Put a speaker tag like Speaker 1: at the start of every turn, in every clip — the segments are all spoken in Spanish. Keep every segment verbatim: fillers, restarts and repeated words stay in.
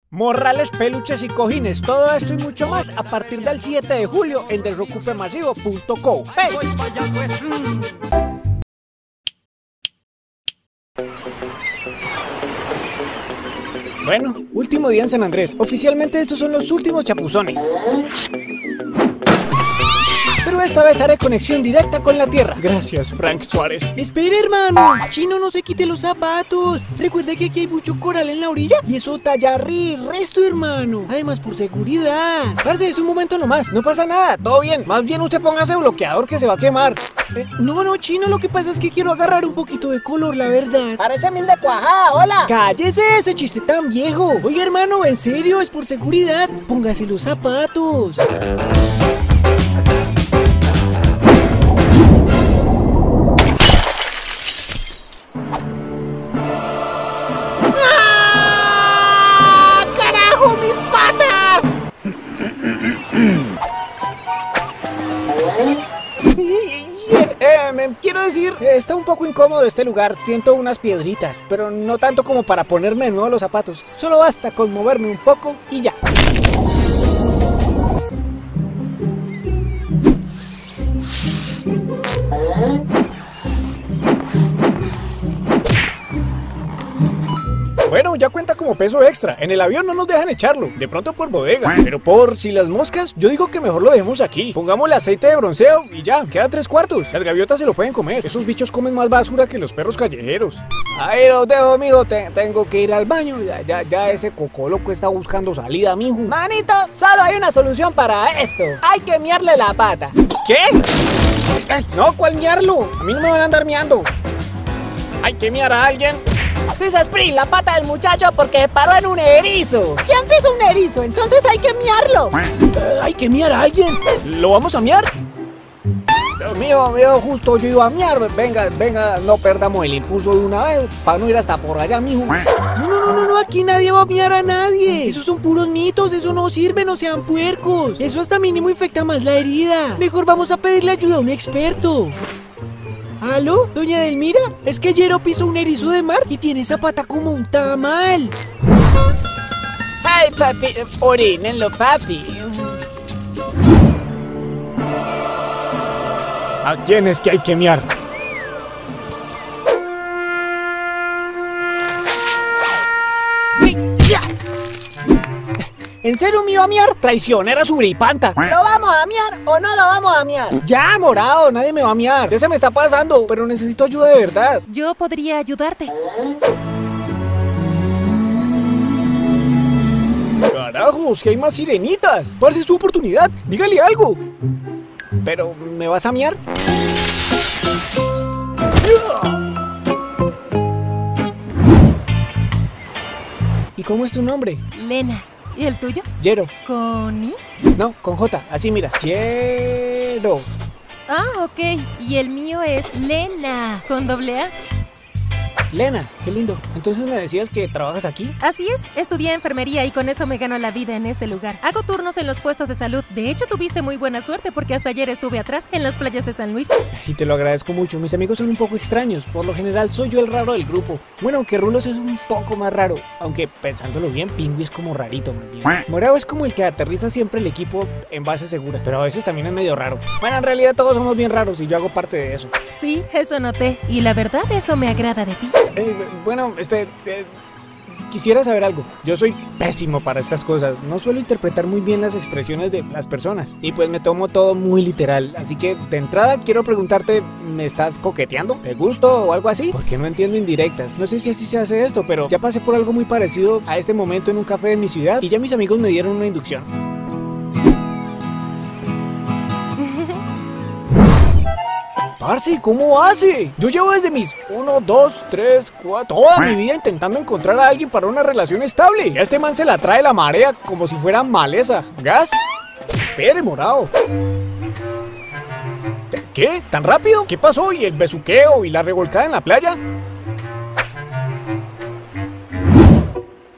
Speaker 1: Morrales, peluches y cojines, todo esto y mucho más a partir del siete de julio en desocupe masivo punto co. ¡Hey! Bueno, último día en San Andrés. Oficialmente estos son los últimos chapuzones. Pero esta vez haré conexión directa con la tierra. Gracias, Frank Suárez.
Speaker 2: Espera, hermano. Chino, no se quite los zapatos. Recuerda que aquí hay mucho coral en la orilla y eso talla ri resto, hermano. Además, por seguridad.
Speaker 1: Parce, es un momento nomás. No pasa nada. Todo bien. Más bien usted póngase bloqueador que se va a quemar.
Speaker 2: Eh, no, no, Chino. Lo que pasa es que quiero agarrar un poquito de color, la verdad.
Speaker 3: Parece mil de cuajada. Hola.
Speaker 2: Cállese ese chiste tan viejo. Oiga, hermano, en serio, es por seguridad. Póngase los zapatos.
Speaker 1: Eh, quiero decir, está un poco incómodo este lugar, siento unas piedritas, pero no tanto como para ponerme de nuevo los zapatos. Solo basta con moverme un poco y ya. Bueno, ya cuenta como peso extra. En el avión no nos dejan echarlo, de pronto por bodega. Pero por si las moscas, yo digo que mejor lo dejemos aquí. Pongámosle aceite de bronceo y ya, queda tres cuartos. Las gaviotas se lo pueden comer. Esos bichos comen más basura que los perros callejeros. Ahí los dejo, mijo. Te tengo que ir al baño. Ya, ya, ya ese cocoloco está buscando salida, mijo.
Speaker 3: Manito, solo hay una solución para esto. Hay que miarle la pata.
Speaker 1: ¿Qué? Ay, no, ¿cuál miarlo? A mí no me van a andar miando. Hay que miar a alguien.
Speaker 3: Sí, se sprint la pata del muchacho porque se paró en un erizo. ¿Quién pisó un erizo? Entonces hay que miarlo.
Speaker 1: Uh, hay que miar a alguien. ¿Lo vamos a miar? Dios mío, mío, justo yo iba a miar. Venga, venga, no perdamos el impulso de una vez para no ir hasta por allá, mijo.
Speaker 2: No, no, no, no, no, aquí nadie va a miar a nadie. Esos son puros mitos, eso no sirve, no sean puercos. Eso hasta mínimo infecta más la herida. Mejor vamos a pedirle ayuda a un experto. ¿Aló, doña Delmira? Es que Yero pisó un erizo de mar y tiene esa pata como un tamal.
Speaker 3: Ay, papi, orínenlo, papi.
Speaker 1: ¿A quién es que hay que miar? ¿En serio me iba a miar? Traicionera subripanta.
Speaker 3: ¿Lo vamos a miar o no lo vamos a miar?
Speaker 1: Ya, morado, nadie me va a miar. Ya se me está pasando, pero necesito ayuda de verdad.
Speaker 4: Yo podría ayudarte.
Speaker 1: Carajos, que hay más sirenitas. Parce, su oportunidad, dígale algo. Pero, ¿me vas a miar? ¿Y cómo es tu nombre?
Speaker 4: Lena. ¿Y el tuyo?
Speaker 1: Yero.
Speaker 4: ¿Con I?
Speaker 1: No, con J, así mira. Yero.
Speaker 4: Ah, ok. Y el mío es Lena, con doble A.
Speaker 1: Lena, qué lindo. Entonces me decías que trabajas aquí.
Speaker 4: Así es, estudié enfermería y con eso me gano la vida en este lugar. Hago turnos en los puestos de salud. De hecho, tuviste muy buena suerte porque hasta ayer estuve atrás en las playas de San Luis.
Speaker 1: Y te lo agradezco mucho. Mis amigos son un poco extraños. Por lo general soy yo el raro del grupo. Bueno, aunque Rulos es un poco más raro. Aunque pensándolo bien, Pingüi es como rarito, más bien. Morado es como el que aterriza siempre el equipo en base segura. Pero a veces también es medio raro. Bueno, en realidad todos somos bien raros y yo hago parte de eso.
Speaker 4: Sí, eso noté. Y la verdad, eso me agrada de ti.
Speaker 1: Eh, bueno, este... Eh, quisiera saber algo. Yo soy pésimo para estas cosas. No suelo interpretar muy bien las expresiones de las personas. Y pues me tomo todo muy literal. Así que de entrada quiero preguntarte, ¿me estás coqueteando? ¿Te gusto o algo así? Porque no entiendo indirectas. No sé si así se hace esto, pero ya pasé por algo muy parecido a este momento en un café de mi ciudad y ya mis amigos me dieron una inducción. Parce, ¿cómo hace? Yo llevo desde mis uno, dos, tres, cuatro, toda mi vida intentando encontrar a alguien para una relación estable. Y a este man se la trae la marea como si fuera maleza. ¿Gas? Espere, morado. ¿Qué? ¿Tan rápido? ¿Qué pasó? ¿Y el besuqueo y la revolcada en la playa?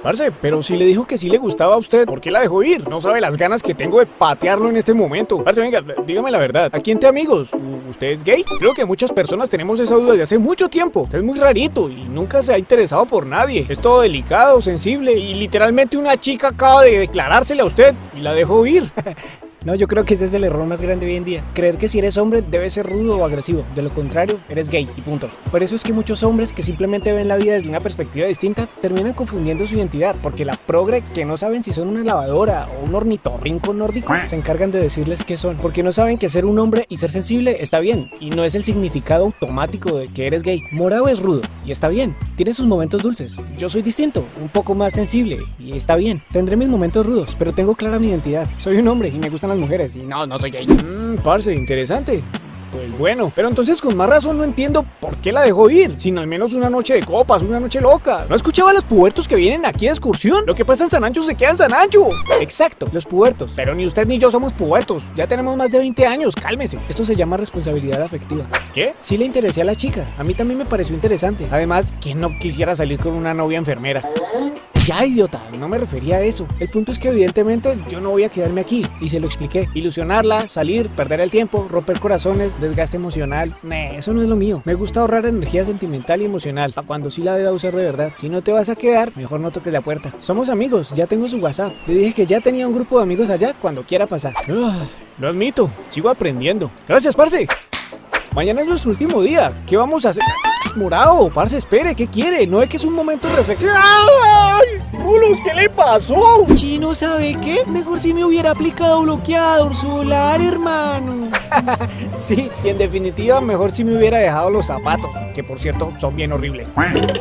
Speaker 1: Parce, pero si le dijo que sí le gustaba a usted, ¿por qué la dejó ir? No sabe las ganas que tengo de patearlo en este momento. Parce, venga, dígame la verdad. Aquí entre amigos, ¿usted es gay? Creo que muchas personas tenemos esa duda desde hace mucho tiempo. Usted es muy rarito y nunca se ha interesado por nadie. Es todo delicado, sensible y literalmente una chica acaba de declarársele a usted y la dejó ir.
Speaker 2: No, yo creo que ese es el error más grande hoy en día. Creer que si eres hombre debes ser rudo o agresivo. De lo contrario, eres gay y punto. Por eso es que muchos hombres que simplemente ven la vida desde una perspectiva distinta terminan confundiendo su identidad, porque la progre que no saben si son una lavadora o un ornitorrinco nórdico se encargan de decirles qué son, porque no saben que ser un hombre y ser sensible está bien y no es el significado automático de que eres gay. Morado es rudo y está bien, tiene sus momentos dulces. Yo soy distinto, un poco más sensible y está bien. Tendré mis momentos rudos, pero tengo clara mi identidad. Soy un hombre y me gustan las mujeres y no, no soy gay.
Speaker 1: Mmm, parce, interesante. Pues bueno, pero entonces con más razón no entiendo por qué la dejó ir, sin al menos una noche de copas, una noche loca. ¿No escuchaba a los pubertos que vienen aquí de excursión? Lo que pasa en San Ancho se queda en San Ancho.
Speaker 2: Exacto, los pubertos.
Speaker 1: Pero ni usted ni yo somos pubertos, ya tenemos más de veinte años, cálmese.
Speaker 2: Esto se llama responsabilidad afectiva.
Speaker 1: ¿Qué?
Speaker 2: Sí le interesé a la chica, a mí también me pareció interesante.
Speaker 1: Además, ¿quién no quisiera salir con una novia enfermera?
Speaker 2: Ya, idiota, no me refería a eso. El punto es que evidentemente yo no voy a quedarme aquí, y se lo expliqué.
Speaker 1: Ilusionarla, salir, perder el tiempo, romper corazones, desgaste emocional.
Speaker 2: Nah, eso no es lo mío. Me gusta ahorrar energía sentimental y emocional, para cuando sí la deba usar de verdad. Si no te vas a quedar, mejor no toques la puerta. Somos amigos, ya tengo su WhatsApp. Le dije que ya tenía un grupo de amigos allá cuando quiera pasar.
Speaker 1: Uh, lo admito, sigo aprendiendo. Gracias, parce. Mañana es nuestro último día. ¿Qué vamos a hacer? Morado, parce, espere, ¿qué quiere? ¿No es que es un momento de reflexión? ¡Ay! ¡Rulos! ¿Qué le pasó?
Speaker 2: Chino, ¿sabe qué? Mejor si me hubiera aplicado bloqueador solar, hermano.
Speaker 1: Sí, y en definitiva, mejor si me hubiera dejado los zapatos, que por cierto, son bien horribles.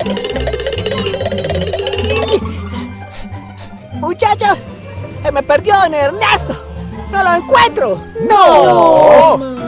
Speaker 3: Muchachos, se me perdió don Ernesto. No lo encuentro.
Speaker 1: ¡No!
Speaker 2: no.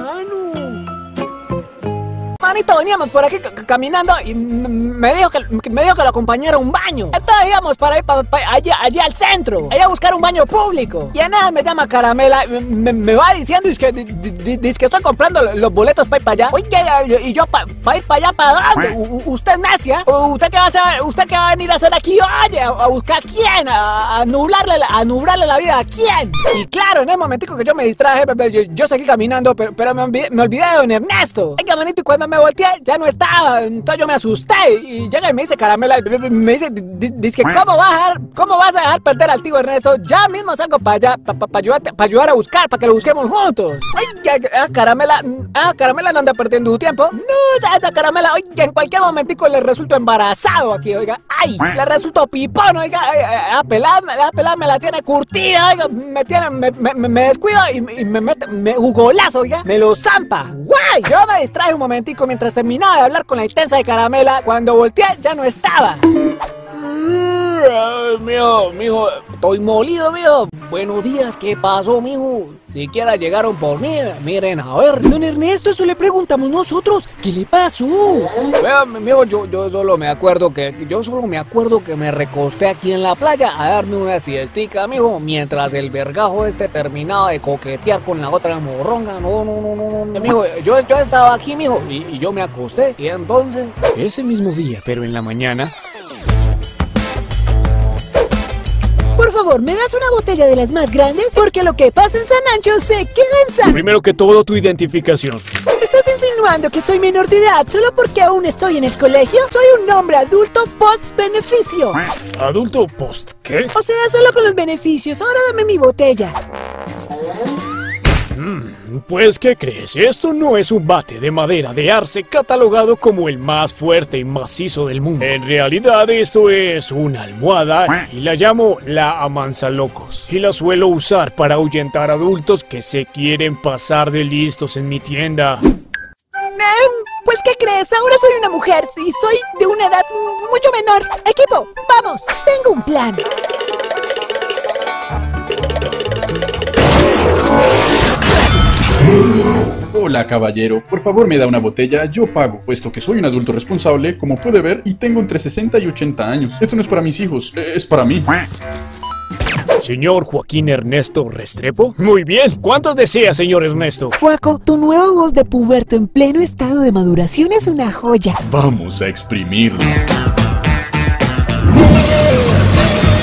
Speaker 3: Manito, veníamos por aquí caminando y me dijo que me dijo que lo acompañara a un baño. Entonces íbamos para ir pa, pa, allí, allí al centro, allá a buscar un baño público. Y a nada me llama Caramela, me, me va diciendo es que, dice que estoy comprando los boletos para ir para allá. Oye, y yo para pa ir para allá, ¿para dónde? U, ¿Usted es necia? ¿Usted qué va a hacer? ¿Usted qué va a venir a hacer aquí? Oye, ¿a, a buscar a quién? ¿A, a, nublarle, ¿A nublarle la vida a quién? Y claro, en el momentico que yo me distraje, yo, yo seguí caminando, pero, pero me, olvidé, me olvidé de don Ernesto. Oiga, manito, y cuando me volteé, ya no estaba. Entonces yo me asusté y llega y me dice Caramela, me dice, dice que ¿cómo vas a dejar, cómo vas a dejar perder al tío Ernesto? Ya mismo salgo para allá, para pa, pa ayudar, pa ayudar a buscar, para que lo busquemos juntos. Oye, ah, Caramela, ah, Caramela no anda perdiendo tiempo. No, esa Caramela, oye, en cualquier momentico le resulto embarazado aquí, oiga. Ay, le resulto pipón, oiga, la pelada, la pelada me la tiene curtida, oiga, me tiene, me, me, me descuido y, y me mete, me jugolazo, oiga, me lo zampa. Guay, yo me distraje un momentico mientras terminaba de hablar con la intensa de Caramela. Cuando volteé ya no estaba.
Speaker 1: Mijo, mijo, estoy molido, mijo. Buenos días, ¿qué pasó, mijo? Siquiera llegaron por mí, miren, a ver.
Speaker 2: Don Ernesto, eso le preguntamos nosotros. ¿Qué le pasó?
Speaker 1: Vean, mijo, yo, yo solo me acuerdo que, yo solo me acuerdo que me recosté aquí en la playa a darme una siestica, mijo, mientras el vergajo este terminaba de coquetear con la otra morronga. No, no, no, no, no. Mijo, yo, yo estaba aquí, mijo, y, y yo me acosté. Y entonces, ese mismo día, pero en la mañana.
Speaker 2: Por favor, ¿me das una botella de las más grandes? Porque lo que pasa en San Ancho se queda en San...
Speaker 1: Primero que todo, tu identificación.
Speaker 2: ¿Estás insinuando que soy menor de edad solo porque aún estoy en el colegio? Soy un hombre adulto post-beneficio.
Speaker 1: ¿Adulto post qué?
Speaker 2: O sea, solo con los beneficios. Ahora dame mi botella.
Speaker 1: Mm, pues, ¿qué crees? Esto no es un bate de madera de arce catalogado como el más fuerte y macizo del mundo. En realidad, esto es una almohada y la llamo la amansalocos. Y la suelo usar para ahuyentar adultos que se quieren pasar de listos en mi tienda.
Speaker 2: Eh, pues, ¿qué crees? Ahora soy una mujer y soy de una edad mucho menor. Equipo, vamos, tengo un plan.
Speaker 5: Hola, caballero. Por favor, me da una botella. Yo pago, puesto que soy un adulto responsable, como puede ver, y tengo entre sesenta y ochenta años. Esto no es para mis hijos, es para mí.
Speaker 1: ¿Señor Joaquín Ernesto Restrepo? Muy bien. ¿Cuántos desea, señor Ernesto?
Speaker 2: Joaco, tu nueva voz de puberto en pleno estado de maduración es una joya.
Speaker 5: Vamos a exprimirlo.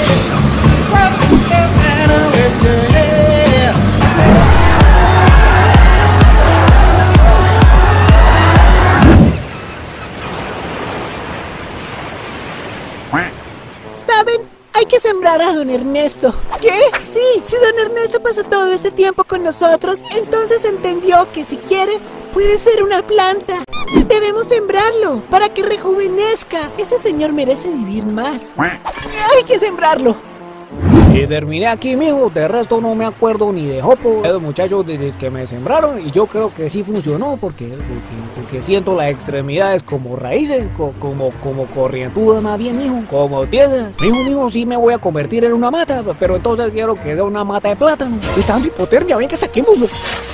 Speaker 2: Ernesto. ¿Qué? Sí, si don Ernesto pasó todo este tiempo con nosotros, entonces entendió que si quiere, puede ser una planta. Debemos sembrarlo para que rejuvenezca. Ese señor merece vivir más. Hay que sembrarlo.
Speaker 1: Y terminé aquí, mijo. De resto no me acuerdo ni de jopo. Esos muchachos desde que me sembraron y yo creo que sí funcionó porque, porque, porque siento las extremidades como raíces, co, como, como corrientudas más bien, mijo. Como tiesas. Mijo, mijo, sí me voy a convertir en una mata, pero entonces quiero que sea una mata de plátano. Está dando hipotermia, ven que saquémoslo.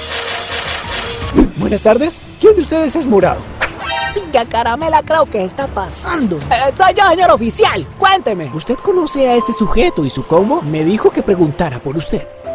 Speaker 1: Buenas tardes. ¿Quién de ustedes es morado?
Speaker 3: Pinga caramela, creo que está pasando. Eh, soy yo, señor oficial. Cuénteme.
Speaker 2: ¿Usted conoce a este sujeto y su combo? Me dijo que preguntara por usted.